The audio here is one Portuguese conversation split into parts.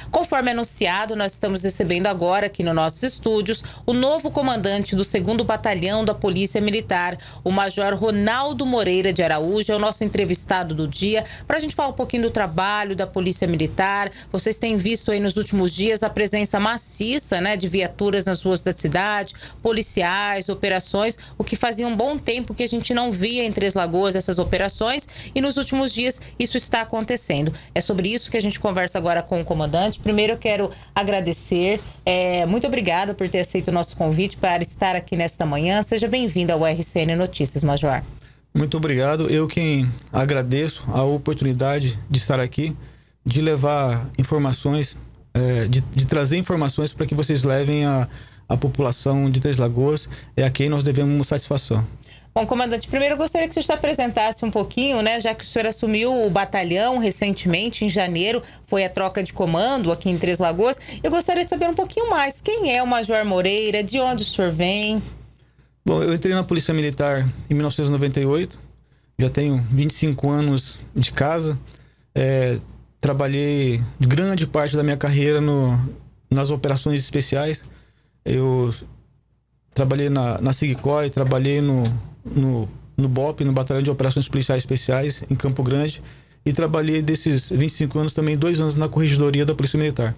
Conforme anunciado, nós estamos recebendo agora aqui nos nossos estúdios o novo comandante do 2º Batalhão da Polícia Militar, o Major Ronaldo Moreira de Araújo, é o nosso entrevistado do dia, para a gente falar um pouquinho do trabalho da Polícia Militar. Vocês têm visto aí nos últimos dias a presença maciça, né, de viaturas nas ruas da cidade, policiais, operações, o que fazia um bom tempo que a gente não via em Três Lagoas essas operações, e nos últimos dias isso está acontecendo. É sobre isso que a gente conversa agora com o comandante. Primeiro eu quero agradecer, muito obrigada por ter aceito o nosso convite para estar aqui nesta manhã. Seja bem-vindo ao RCN Notícias, Major. Muito obrigado. Eu quem agradeço a oportunidade de estar aqui, de levar informações, de trazer informações para que vocês levem a população de Três Lagoas, a quem nós devemos satisfação. Bom, comandante, primeiro eu gostaria que o senhor se apresentasse um pouquinho, né? Já que o senhor assumiu o batalhão recentemente, em janeiro, foi a troca de comando aqui em Três Lagoas. Eu gostaria de saber um pouquinho mais. Quem é o Major Moreira? De onde o senhor vem? Bom, eu entrei na Polícia Militar em 1998, já tenho 25 anos de casa, trabalhei grande parte da minha carreira nas operações especiais. Eu trabalhei na SIGCOI, trabalhei no BOP, no Batalhão de Operações Policiais Especiais, em Campo Grande, e trabalhei desses 25 anos também 2 anos na Corregedoria da Polícia Militar.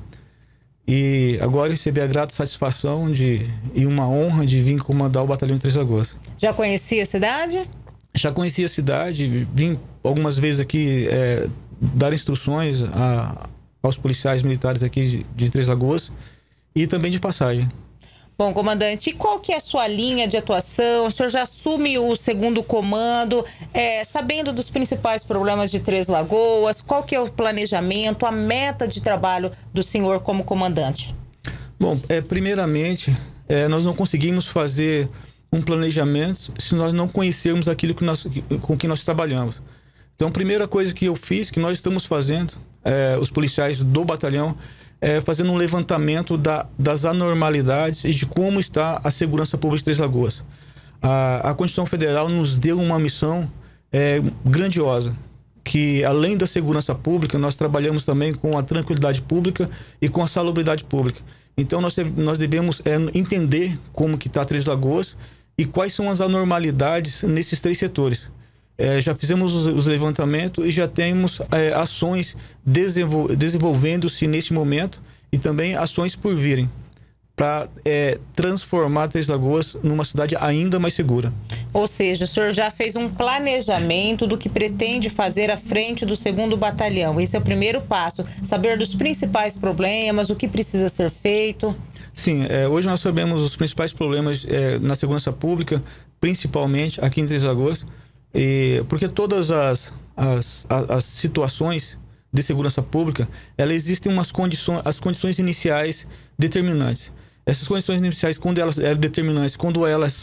E agora recebi a grata satisfação e uma honra de vir comandar o Batalhão de Três Lagoas. Já conhecia a cidade? Já conhecia a cidade, vim algumas vezes aqui dar instruções aos policiais militares aqui de Três Lagoas e também de passagem. Bom, comandante, e qual que é a sua linha de atuação? O senhor já assume o 2º comando, sabendo dos principais problemas de Três Lagoas, qual que é o planejamento, a meta de trabalho do senhor como comandante? Bom, primeiramente, nós não conseguimos fazer um planejamento se nós não conhecermos aquilo com que nós trabalhamos. Então, a primeira coisa que eu fiz, que nós estamos fazendo, os policiais do batalhão, fazendo um levantamento das anormalidades e de como está a segurança pública de Três Lagoas. A Constituição Federal nos deu uma missão grandiosa, que além da segurança pública, nós trabalhamos também com a tranquilidade pública e com a salubridade pública. Então nós devemos entender como que está Três Lagoas e quais são as anormalidades nesses 3 setores. Já fizemos os levantamentos e já temos ações desenvolvendo-se neste momento e também ações por virem para transformar Três Lagoas numa cidade ainda mais segura. Ou seja, o senhor já fez um planejamento do que pretende fazer à frente do 2º Batalhão. Esse é o primeiro passo, saber dos principais problemas, o que precisa ser feito. Sim, hoje nós sabemos os principais problemas na segurança pública, principalmente aqui em Três Lagoas. Porque todas as situações de segurança pública, existem as condições iniciais determinantes. Essas condições iniciais, quando elas determinantes, quando elas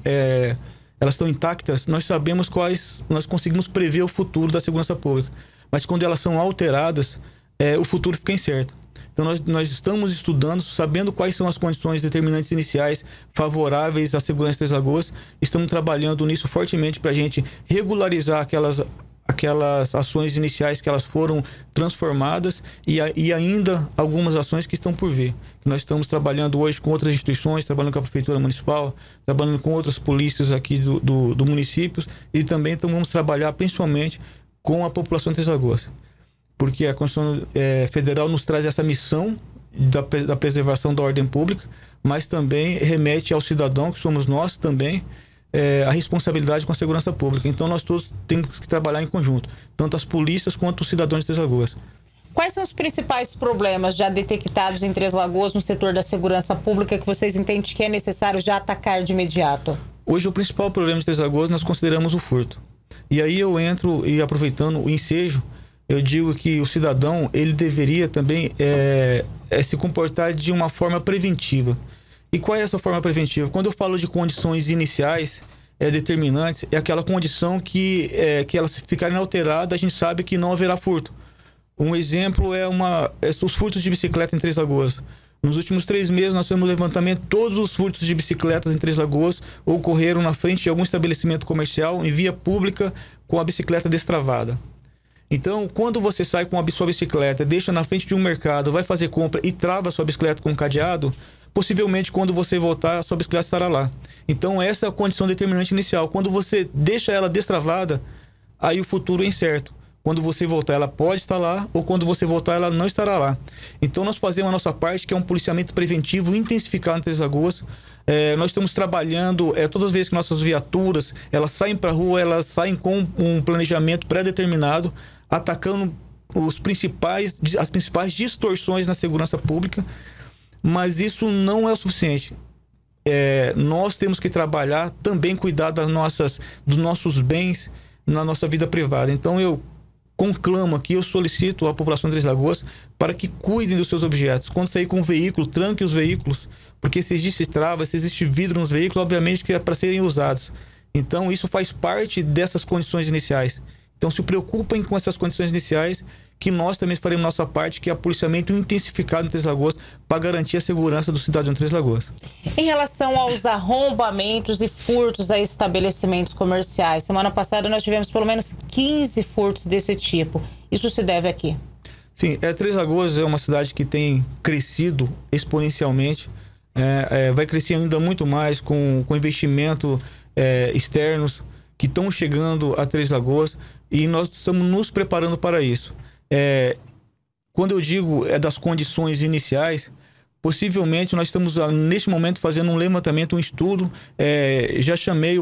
estão intactas, nós sabemos nós conseguimos prever o futuro da segurança pública. Mas quando elas são alteradas, o futuro fica incerto. Então nós estamos estudando, sabendo quais são as condições determinantes iniciais favoráveis à segurança de Três Lagoas. Estamos trabalhando nisso fortemente para a gente regularizar aquelas ações iniciais que elas foram transformadas e ainda algumas ações que estão por vir. Nós estamos trabalhando hoje com outras instituições, trabalhando com a Prefeitura Municipal, trabalhando com outras polícias aqui do município e também vamos trabalhar principalmente com a população de Três Lagoas. Porque a Constituição Federal nos traz essa missão da preservação da ordem pública, mas também remete ao cidadão, que somos nós também, a responsabilidade com a segurança pública. Então nós todos temos que trabalhar em conjunto, tanto as polícias quanto os cidadãos de Três Lagoas. Quais são os principais problemas já detectados em Três Lagoas no setor da segurança pública que vocês entendem que é necessário já atacar de imediato? Hoje o principal problema de Três Lagoas nós consideramos o furto. E aí eu entro e aproveitando o ensejo, eu digo que o cidadão, ele deveria também se comportar de uma forma preventiva. E qual é essa forma preventiva? Quando eu falo de condições iniciais determinantes, é aquela condição que elas ficarem alteradas, a gente sabe que não haverá furto. Um exemplo os furtos de bicicleta em Três Lagoas. Nos últimos 3 meses nós fizemos levantamento, todos os furtos de bicicletas em Três Lagoas ocorreram na frente de algum estabelecimento comercial, em via pública, com a bicicleta destravada. Então, quando você sai com a sua bicicleta, deixa na frente de um mercado, vai fazer compra e trava a sua bicicleta com um cadeado, possivelmente quando você voltar, a sua bicicleta estará lá. Então, essa é a condição determinante inicial. Quando você deixa ela destravada, aí o futuro é incerto. Quando você voltar, ela pode estar lá, ou quando você voltar, ela não estará lá. Então, nós fazemos a nossa parte, que é um policiamento preventivo intensificado em Três Lagoas. Nós estamos trabalhando, todas as vezes que nossas viaturas, elas saem para a rua, elas saem com um planejamento pré-determinado, atacando as principais distorções na segurança pública, mas isso não é o suficiente. Nós temos que trabalhar, também cuidar dos nossos bens na nossa vida privada. Então eu conclamo aqui, eu solicito à população de Três Lagoas para que cuidem dos seus objetos. Quando sair com um veículo, tranque os veículos, porque se existe trava, se existe vidro nos veículos, obviamente que é para serem usados. Então isso faz parte dessas condições iniciais. Então se preocupem com essas condições iniciais, que nós também faremos nossa parte, que é o policiamento intensificado em Três Lagoas, para garantir a segurança do cidadão de Três Lagoas. Em relação aos arrombamentos e furtos a estabelecimentos comerciais, semana passada nós tivemos pelo menos 15 furtos desse tipo. Isso se deve a quê? Sim, Três Lagoas é uma cidade que tem crescido exponencialmente, vai crescer ainda muito mais com investimento externos que estão chegando a Três Lagoas, e nós estamos nos preparando para isso. Quando eu digo das condições iniciais, possivelmente nós estamos neste momento fazendo um levantamento, um estudo. Já chamei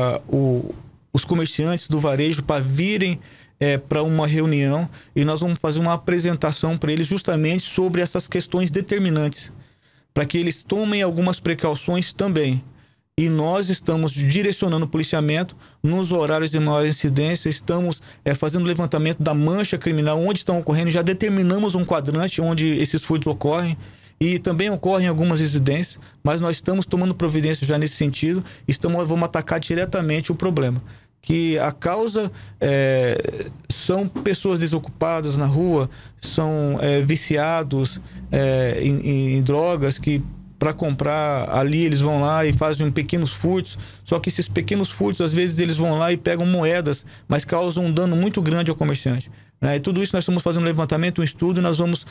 os comerciantes do varejo para virem para uma reunião, e nós vamos fazer uma apresentação para eles justamente sobre essas questões determinantes, para que eles tomem algumas precauções também. E nós estamos direcionando o policiamento nos horários de maior incidência, estamos fazendo levantamento da mancha criminal, onde estão ocorrendo, já determinamos um quadrante onde esses furtos ocorrem, e também ocorrem algumas incidências, mas nós estamos tomando providência já nesse sentido, vamos atacar diretamente o problema. Que a causa são pessoas desocupadas na rua, são viciados em drogas, que para comprar ali eles vão lá e fazem pequenos furtos, só que esses pequenos furtos às vezes eles vão lá e pegam moedas, mas causam um dano muito grande ao comerciante, né? E tudo isso nós estamos fazendo um levantamento, um estudo, e nós vamos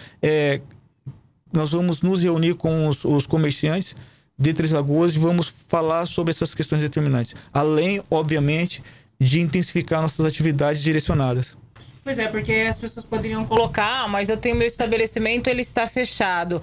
nos reunir com os comerciantes de Três Lagoas e vamos falar sobre essas questões determinantes, além obviamente de intensificar nossas atividades direcionadas. Pois é, porque as pessoas poderiam colocar, mas eu tenho meu estabelecimento, ele está fechado.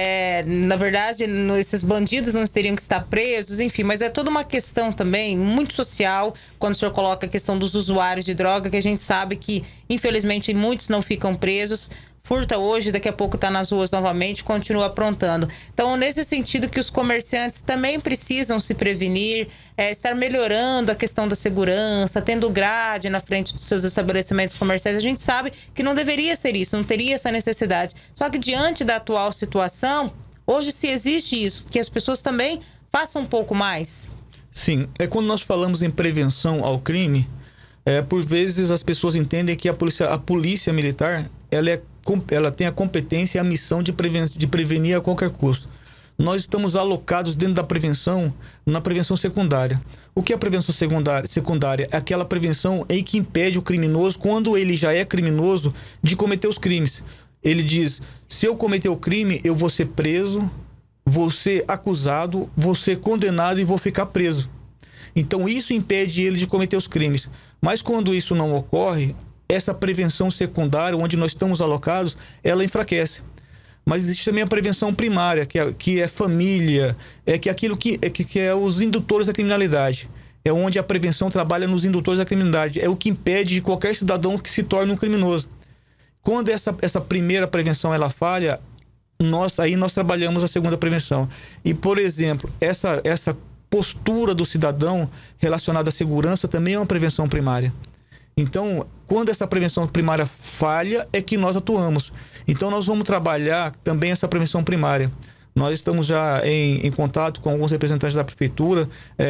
Na verdade, esses bandidos não teriam que estar presos, enfim, mas é toda uma questão também muito social, quando o senhor coloca a questão dos usuários de droga, que a gente sabe que, infelizmente, muitos não ficam presos. Furta hoje, daqui a pouco está nas ruas novamente, continua aprontando. Então, nesse sentido que os comerciantes também precisam se prevenir, estar melhorando a questão da segurança, tendo grade na frente dos seus estabelecimentos comerciais. A gente sabe que não deveria ser isso, não teria essa necessidade. Só que diante da atual situação, hoje se existe isso, que as pessoas também façam um pouco mais. Sim, quando nós falamos em prevenção ao crime, por vezes as pessoas entendem que a polícia militar, ela tem a competência e a missão de prevenir a qualquer custo. Nós estamos alocados dentro da prevenção, na prevenção secundária. O que é a prevenção secundária? É aquela prevenção em que impede o criminoso, quando ele já é criminoso, de cometer os crimes. Ele diz: se eu cometer o crime, eu vou ser preso, vou ser acusado, vou ser condenado e vou ficar preso. Então isso impede ele de cometer os crimes. Mas quando isso não ocorre, essa prevenção secundária, onde nós estamos alocados, ela enfraquece. Mas existe também a prevenção primária, que é família, que é aquilo que é os indutores da criminalidade. É onde a prevenção trabalha nos indutores da criminalidade. É o que impede de qualquer cidadão que se torne um criminoso. Quando essa primeira prevenção ela falha, nós trabalhamos a segunda prevenção. E, por exemplo, essa postura do cidadão relacionada à segurança também é uma prevenção primária. Então, quando essa prevenção primária falha, é que nós atuamos. Então, nós vamos trabalhar também essa prevenção primária. Nós estamos já em contato com alguns representantes da prefeitura,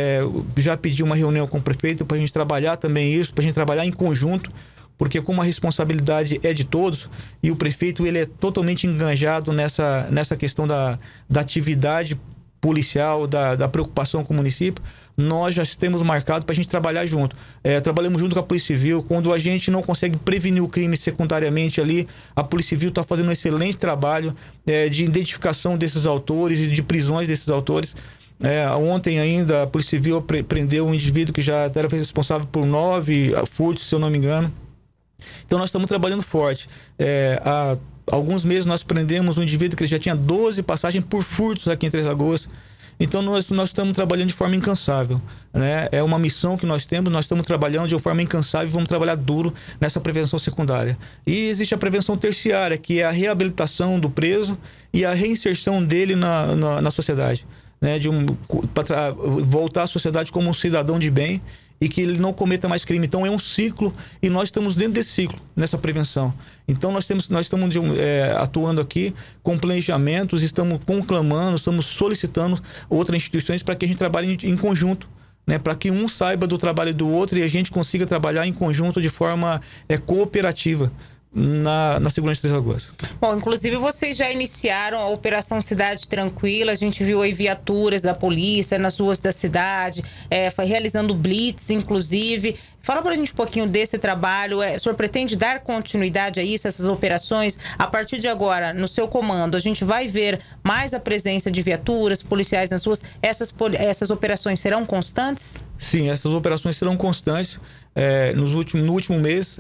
já pedi uma reunião com o prefeito para a gente trabalhar também isso, para a gente trabalhar em conjunto, porque como a responsabilidade é de todos, e o prefeito ele é totalmente engajado nessa questão da atividade policial, da preocupação com o município, nós já temos marcado para a gente trabalhar junto. Trabalhamos junto com a Polícia Civil. Quando a gente não consegue prevenir o crime secundariamente ali, a Polícia Civil está fazendo um excelente trabalho de identificação desses autores e de prisões desses autores. Ontem ainda a Polícia Civil prendeu um indivíduo que já era responsável por 9 furtos, se eu não me engano. Então nós estamos trabalhando forte. Há alguns meses nós prendemos um indivíduo que já tinha 12 passagens por furtos aqui em Três Lagoas. Então nós estamos trabalhando de forma incansável, né? É uma missão que nós temos, nós estamos trabalhando de forma incansável e vamos trabalhar duro nessa prevenção secundária. E existe a prevenção terciária, que é a reabilitação do preso e a reinserção dele na sociedade, né? Para voltar à sociedade como um cidadão de bem e que ele não cometa mais crime. Então é um ciclo e nós estamos dentro desse ciclo, nessa prevenção. Então nós estamos atuando aqui com planejamentos, estamos conclamando, estamos solicitando outras instituições para que a gente trabalhe em conjunto, né? Para que um saiba do trabalho do outro e a gente consiga trabalhar em conjunto de forma cooperativa na segurança de Três Lagoas. Bom, inclusive vocês já iniciaram a Operação Cidade Tranquila, a gente viu aí viaturas da polícia nas ruas da cidade, foi realizando blitz, inclusive. Fala pra gente um pouquinho desse trabalho. O senhor pretende dar continuidade a isso, essas operações? A partir de agora, no seu comando, a gente vai ver mais a presença de viaturas, policiais nas ruas? Essas operações serão constantes? Sim, essas operações serão constantes. No último mês,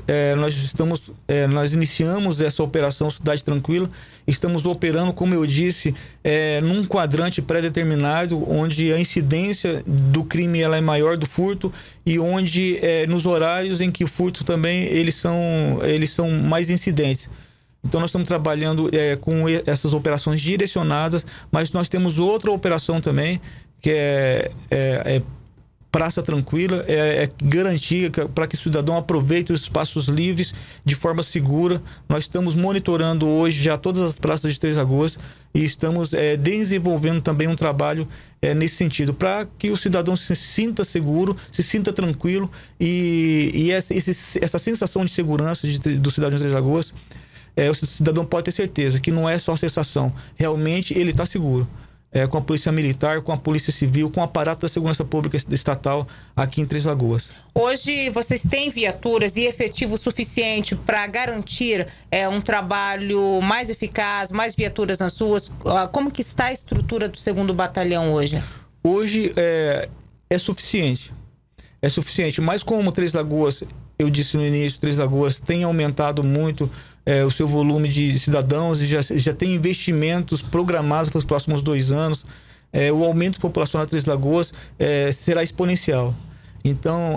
nós iniciamos essa operação Cidade Tranquila. Estamos operando, como eu disse, num quadrante pré-determinado, onde a incidência do crime ela é maior do furto e onde nos horários em que o furto também eles são mais incidentes. Então nós estamos trabalhando com essas operações direcionadas, mas nós temos outra operação também, que é Praça Tranquila, garantia para que o cidadão aproveite os espaços livres de forma segura. Nós estamos monitorando hoje já todas as praças de Três Lagoas e estamos desenvolvendo também um trabalho nesse sentido, para que o cidadão se sinta seguro, se sinta tranquilo e essa sensação de segurança do cidadão de Três Lagoas, o cidadão pode ter certeza que não é só sensação, realmente ele está seguro. Com a Polícia Militar, com a Polícia Civil, com o aparato da Segurança Pública Estatal aqui em Três Lagoas. Hoje vocês têm viaturas e efetivo suficiente para garantir um trabalho mais eficaz, mais viaturas nas ruas? Como que está a estrutura do 2º Batalhão hoje? Hoje é suficiente. É suficiente, mas como Três Lagoas, eu disse no início, Três Lagoas tem aumentado muito o seu volume de cidadãos e já tem investimentos programados para os próximos 2 anos. O aumento populacional de Três Lagoas será exponencial. Então,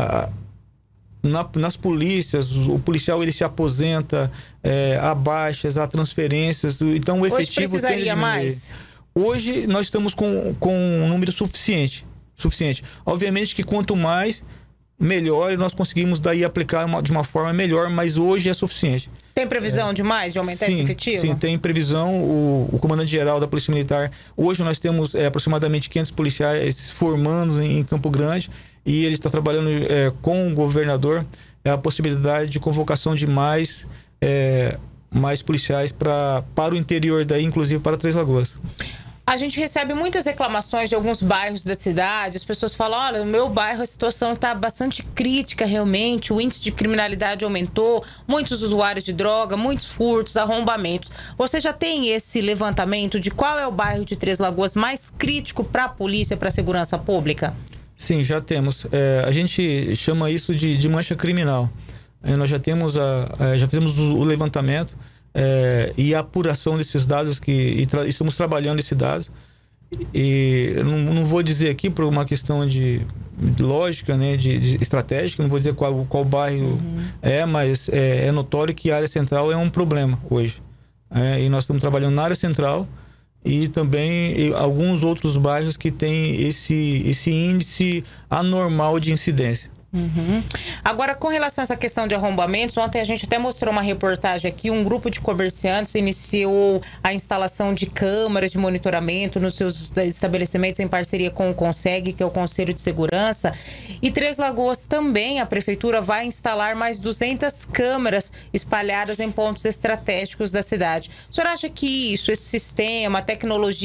nas polícias, o policial ele se aposenta, há baixas, há transferências, então o efetivo hoje precisaria mais? Hoje nós estamos com um número suficiente. Obviamente que quanto mais, melhor, e nós conseguimos daí aplicar de uma forma melhor, mas hoje é suficiente. Tem previsão de aumentar esse efetivo? Sim, tem previsão. O comandante-geral da Polícia Militar, hoje nós temos aproximadamente 500 policiais formando em Campo Grande e ele está trabalhando com o governador a possibilidade de convocação de mais policiais para o interior daí, inclusive para Três Lagoas. A gente recebe muitas reclamações de alguns bairros da cidade. As pessoas falam, olha, no meu bairro a situação está bastante crítica realmente, o índice de criminalidade aumentou, muitos usuários de droga, muitos furtos, arrombamentos. Você já tem esse levantamento de qual é o bairro de Três Lagoas mais crítico para a polícia, para a segurança pública? Sim, já temos. A gente chama isso de mancha criminal. Nós já fizemos o levantamento e a apuração desses dados, estamos trabalhando esses dados. E não vou dizer aqui por uma questão de lógica, né, de estratégica, não vou dizer qual bairro mas é notório que a área central é um problema hoje. E nós estamos trabalhando na área central e também alguns outros bairros que têm esse índice anormal de incidência. Agora, com relação a essa questão de arrombamentos, ontem a gente até mostrou uma reportagem aqui, um grupo de comerciantes iniciou a instalação de câmaras de monitoramento nos seus estabelecimentos em parceria com o CONSEG, que é o Conselho de Segurança, e Três Lagoas também, a prefeitura vai instalar mais 200 câmeras espalhadas em pontos estratégicos da cidade. O senhor acha que esse sistema, a tecnologia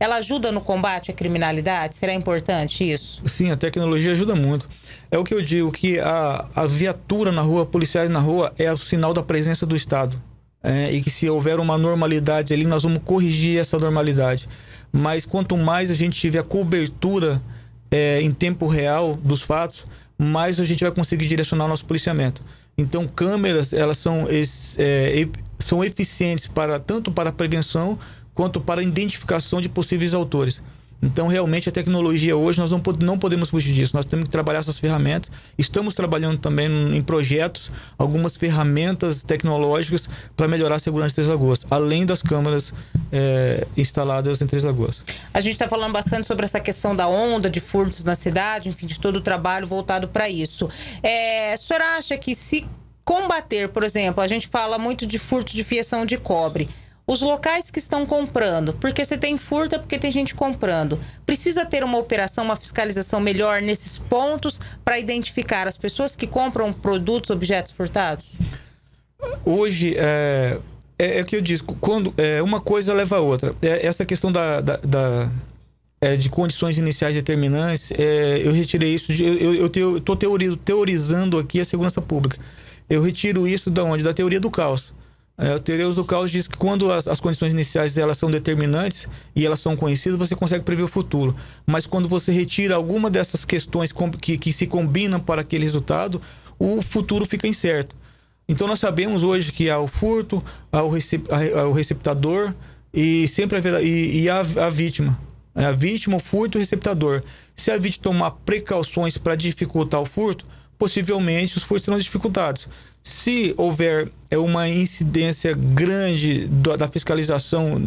ela ajuda no combate à criminalidade? Será importante isso? Sim, a tecnologia ajuda muito. É o que eu digo, que a viatura na rua, policiais na rua, é o sinal da presença do Estado. E que se houver uma normalidade ali, nós vamos corrigir essa normalidade. Mas quanto mais a gente tiver a cobertura em tempo real dos fatos, mais a gente vai conseguir direcionar o nosso policiamento. Então, câmeras, elas são eficientes tanto para a prevenção quanto para a identificação de possíveis autores. Então, realmente, a tecnologia hoje, nós não podemos fugir disso. Nós temos que trabalhar essas ferramentas. Estamos trabalhando também em projetos, algumas ferramentas tecnológicas para melhorar a segurança em Três Lagoas, além das câmeras instaladas em Três Lagoas. A gente está falando bastante sobre essa questão da onda de furtos na cidade, enfim, de todo o trabalho voltado para isso. A senhora acha que se combater, por exemplo, a gente fala muito de furto de fiação de cobre, os locais que estão comprando, porque se tem furto é porque tem gente comprando, precisa ter uma operação, uma fiscalização melhor nesses pontos para identificar as pessoas que compram produtos, objetos furtados? Hoje, o que eu disse, quando uma coisa leva a outra. Essa questão de condições iniciais determinantes, eu retirei isso, eu estou teorizando aqui a segurança pública. Eu retiro isso da onde? Da teoria do caos. A teoria do caos diz que quando as condições iniciais elas são determinantes e elas são conhecidas, você consegue prever o futuro. Mas quando você retira alguma dessas questões que se combinam para aquele resultado, o futuro fica incerto. Então nós sabemos hoje que há o furto, há o receptador e sempre a vítima. A vítima, o furto e o receptador. Se a vítima tomar precauções para dificultar o furto, possivelmente os furtos serão dificultados. Se houver uma incidência grande da fiscalização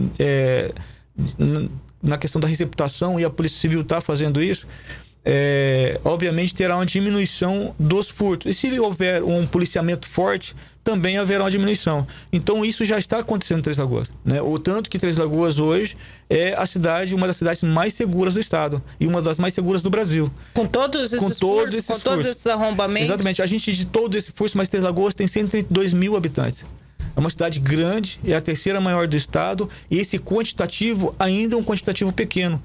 na questão da receptação e a Polícia Civil está fazendo isso, obviamente terá uma diminuição dos furtos. E se houver um policiamento forte, também haverá uma diminuição. Então isso já está acontecendo em Três Lagoas, né? O tanto que Três Lagoas hoje é uma das cidades mais seguras do estado e uma das mais seguras do Brasil. Com todos esses furtos, com todos esses arrombamentos? Exatamente. A gente de todos esses furtos, mas Três Lagoas tem 132 mil habitantes. É uma cidade grande, é a terceira maior do estado e esse quantitativo ainda é um quantitativo pequeno.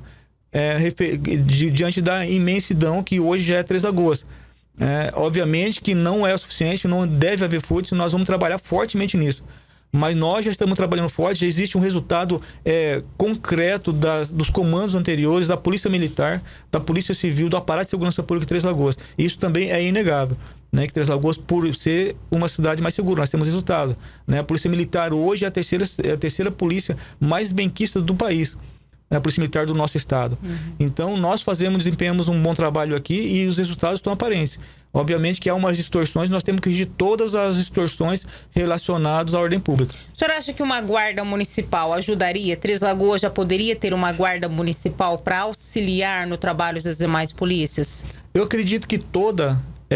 Diante da imensidão que hoje já é Três Lagoas. Obviamente que não é o suficiente, não deve haver furtos, nós vamos trabalhar fortemente nisso. Mas nós já estamos trabalhando forte, já existe um resultado concreto dos comandos anteriores, da Polícia Militar, da Polícia Civil, do Aparato de Segurança Pública de Três Lagoas. Isso também é inegável, né? Que Três Lagoas, por ser uma cidade mais segura, nós temos resultado, né? A Polícia Militar hoje é a terceira polícia mais benquista do país. A Polícia Militar do nosso estado. Então nós desempenhamos um bom trabalho aqui e os resultados estão aparentes. Obviamente que há umas distorções, nós temos que corrigir todas as distorções relacionadas à ordem pública. O senhor acha que uma guarda municipal ajudaria? Três Lagoas já poderia ter uma guarda municipal para auxiliar no trabalho das demais polícias? Eu acredito que toda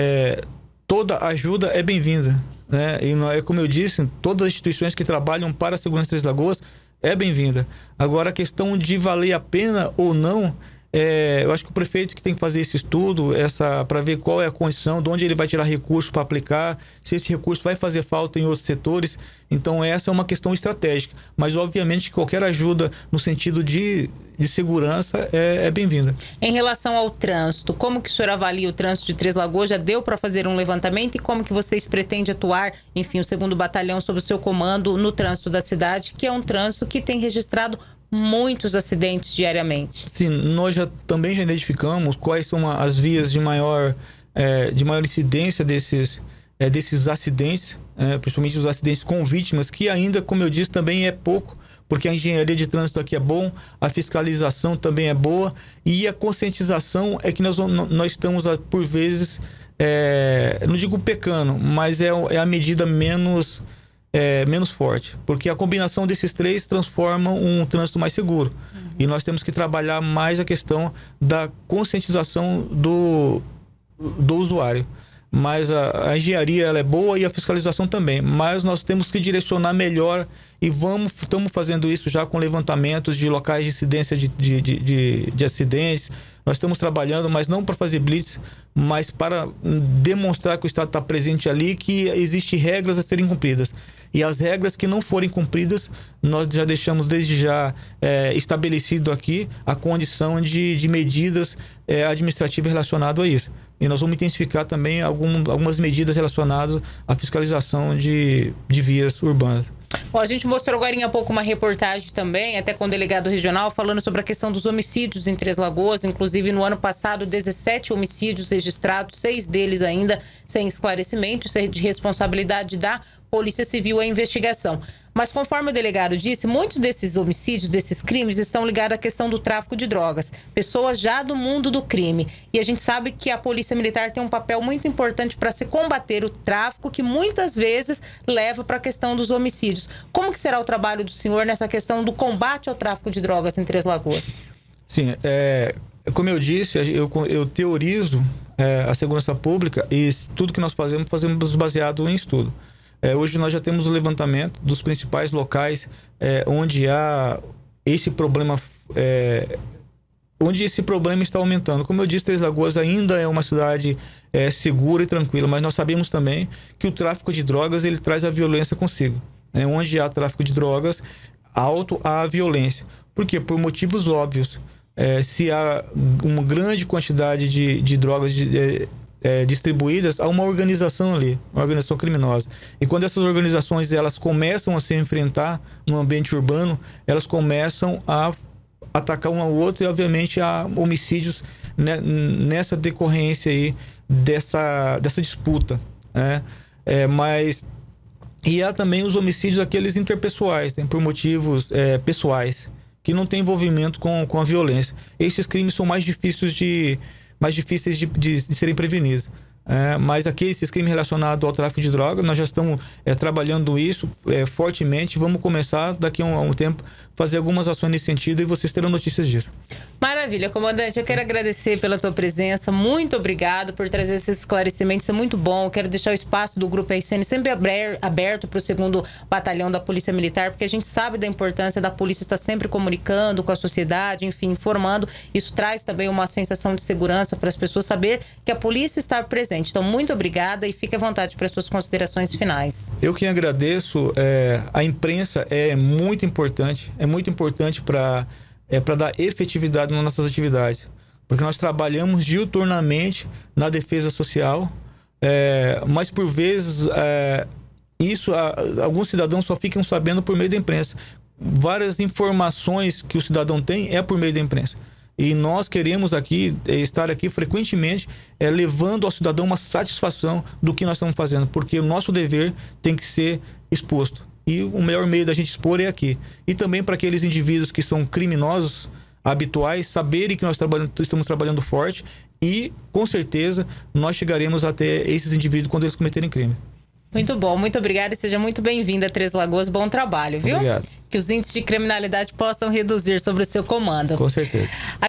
ajuda é bem-vinda, né? E como eu disse, todas as instituições que trabalham para a segurança de Três Lagoas é bem-vinda. Agora, a questão de valer a pena ou não, eu acho que o prefeito que tem que fazer esse estudo, para ver qual é a condição, de onde ele vai tirar recursos para aplicar, se esse recurso vai fazer falta em outros setores. Então, essa é uma questão estratégica. Mas, obviamente, qualquer ajuda no sentido de segurança é bem-vinda. Em relação ao trânsito, como que o senhor avalia o trânsito de Três Lagoas? Já deu para fazer um levantamento? E como que vocês pretendem atuar, enfim, o 2º Batalhão sob o seu comando no trânsito da cidade, que é um trânsito que tem registrado muitos acidentes diariamente? Sim, nós também já identificamos quais são as vias de maior incidência desses acidentes, principalmente os acidentes com vítimas, que ainda, como eu disse, também é pouco, porque a engenharia de trânsito aqui é bom, a fiscalização também é boa e a conscientização é que nós estamos, por vezes, não digo pecando, mas é a medida menos forte, porque a combinação desses três transforma um trânsito mais seguro. E nós temos que trabalhar mais a questão da conscientização do usuário. Mas a engenharia ela é boa e a fiscalização também, mas nós temos que direcionar melhor e estamos fazendo isso já com levantamentos de locais de incidência de acidentes. Nós estamos trabalhando, mas não para fazer blitz, mas para demonstrar que o Estado está presente ali, que existem regras a serem cumpridas. E as regras que não forem cumpridas, nós já deixamos desde já estabelecido aqui a condição de medidas administrativas relacionadas a isso. E nós vamos intensificar também algumas medidas relacionadas à fiscalização de vias urbanas. Bom, a gente mostrou agora há pouco uma reportagem também, até com o delegado regional, falando sobre a questão dos homicídios em Três Lagoas. Inclusive, no ano passado, 17 homicídios registrados, 6 deles ainda sem esclarecimento. Isso é de responsabilidade da Polícia Civil, a investigação. Mas conforme o delegado disse, muitos desses homicídios, desses crimes, estão ligados à questão do tráfico de drogas. Pessoas já do mundo do crime. E a gente sabe que a Polícia Militar tem um papel muito importante para se combater o tráfico, que muitas vezes leva para a questão dos homicídios. Como que será o trabalho do senhor nessa questão do combate ao tráfico de drogas em Três Lagoas? Sim, como eu disse, eu teorizo a segurança pública e tudo que nós fazemos baseado em estudo. Hoje nós já temos o levantamento dos principais locais onde há esse problema, onde esse problema está aumentando. Como eu disse, Três Lagoas ainda é uma cidade segura e tranquila, mas nós sabemos também que o tráfico de drogas ele traz a violência consigo. Onde há tráfico de drogas, alto há violência. Por quê? Por motivos óbvios. Se há uma grande quantidade de drogas distribuídas, há uma organização ali, uma organização criminosa. E quando essas organizações elas começam a se enfrentar no ambiente urbano, elas começam a atacar um ao outro e, obviamente, há homicídios nessa decorrência aí dessa disputa, né? E há também os homicídios aqueles interpessoais, por motivos pessoais, que não têm envolvimento com a violência. Esses crimes são mais difíceis de serem prevenidos. Mas aqui, esses crimes relacionados ao tráfico de drogas, nós já estamos trabalhando isso fortemente. Vamos começar daqui a um tempo fazer algumas ações nesse sentido e vocês terão notícias disso. Maravilha, comandante, eu quero agradecer pela tua presença, muito obrigado por trazer esses esclarecimentos, é muito bom. Eu quero deixar o espaço do Grupo RCN sempre aberto para o 2º Batalhão da Polícia Militar, porque a gente sabe da importância da polícia estar sempre comunicando com a sociedade, enfim, informando. Isso traz também uma sensação de segurança para as pessoas saber que a polícia está presente. Então, muito obrigada e fique à vontade para as suas considerações finais. Eu que agradeço. A imprensa é muito importante para dar efetividade nas nossas atividades, porque nós trabalhamos diuturnamente na defesa social, mas por vezes alguns cidadãos só ficam sabendo por meio da imprensa. Várias informações que o cidadão tem por meio da imprensa. E nós queremos estar aqui frequentemente levando ao cidadão uma satisfação do que nós estamos fazendo, porque o nosso dever tem que ser exposto. E o melhor meio da gente expor é aqui. E também para aqueles indivíduos que são criminosos habituais, saberem que nós estamos trabalhando forte e, com certeza, nós chegaremos até esses indivíduos quando eles cometerem crime. Muito bom, muito obrigada e seja muito bem-vindo a Três Lagoas. Bom trabalho, viu? Obrigado. Que os índices de criminalidade possam reduzir sobre o seu comando. Com certeza.